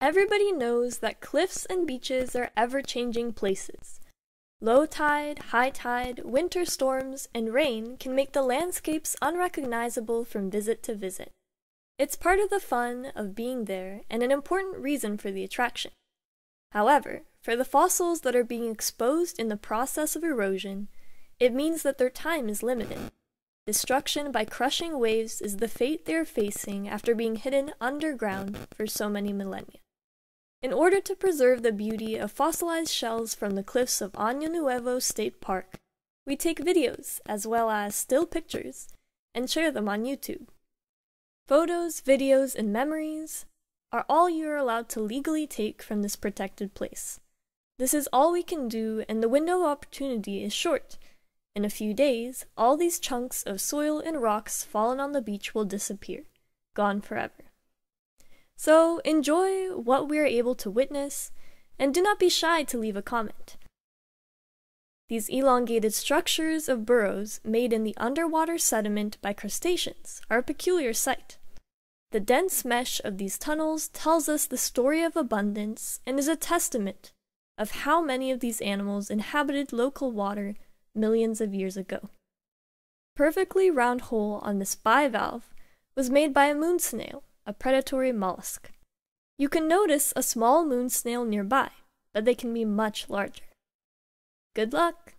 Everybody knows that cliffs and beaches are ever-changing places. Low tide, high tide, winter storms, and rain can make the landscapes unrecognizable from visit to visit. It's part of the fun of being there and an important reason for the attraction. However, for the fossils that are being exposed in the process of erosion, it means that their time is limited. Destruction by crushing waves is the fate they are facing after being hidden underground for so many millennia. In order to preserve the beauty of fossilized shells from the cliffs of Año Nuevo State Park, we take videos as well as still pictures and share them on YouTube. Photos, videos, and memories are all you are allowed to legally take from this protected place. This is all we can do, and the window of opportunity is short. In a few days, all these chunks of soil and rocks fallen on the beach will disappear, gone forever. So enjoy what we are able to witness, and do not be shy to leave a comment. These elongated structures of burrows made in the underwater sediment by crustaceans are a peculiar sight. The dense mesh of these tunnels tells us the story of abundance and is a testament of how many of these animals inhabited local water millions of years ago. Perfectly round hole on this bivalve was made by a moon snail, a predatory mollusk. You can notice a small moon snail nearby, but they can be much larger. Good luck!